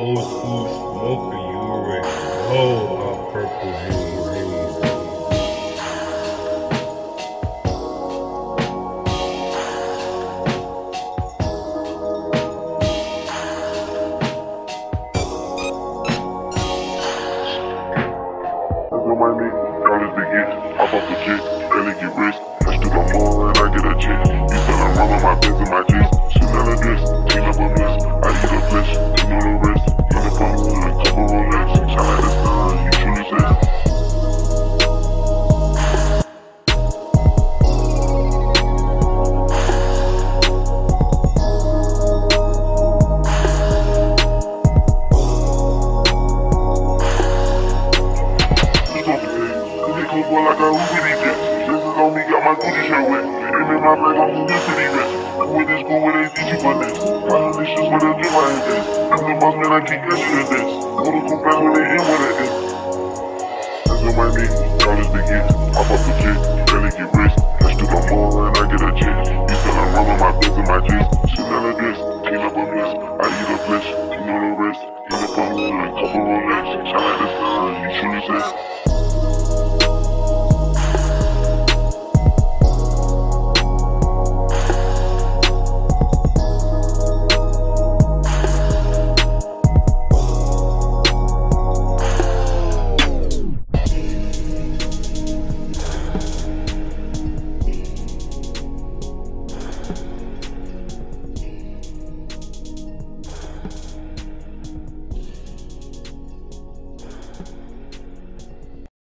old school smoker, you already know how purple haze rain. On my knee, dollars to get, hop off the jet, barely get rich. Let's do no more and I get a check. You selling rum on my pins and my jeans. Chanel a dress, clean up a mess. I eat a flesh, you know the rest. Uniform, a couple Rolex. Shine like the sun, you truly say. Boy, like a hoopity jet. Sisters on me, got my Gucci shirt wet. Aim in my bag, I'm just city rest. With this school where they teach you for this. Got these shoes with a drip my head. I'm the boss man, I keep catching the this. Go to cool fast when they in with it. That's on my knee, dollars to get. Hop off the jet, barely get rich. Let's do no more and I get a check. You selling rum on my pins and my jeans. Chanel a dress, clean up a mess. I eat a flesh, you know the rest. Uniform, a couple Rolex. Shine like the sun, you truly say.